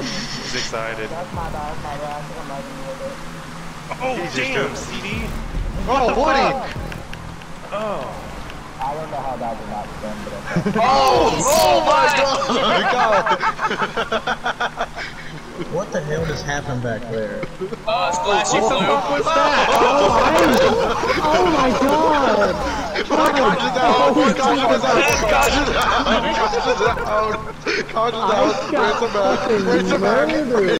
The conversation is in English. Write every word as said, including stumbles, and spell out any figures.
He's excited. That's my bad, that's my bad. I think I'm not gonna with it. Oh, He's damn, just C D. Oh, Woody! Oh. I don't know how that did not spin, but okay. Oh! Oh my god! What the hell just happened back there? Uh, splashy What the blue. fuck was that? Oh my god! Caution is out! Caution is out! Caution is out! Caution is out! Caution is out! Race him back! Race him back!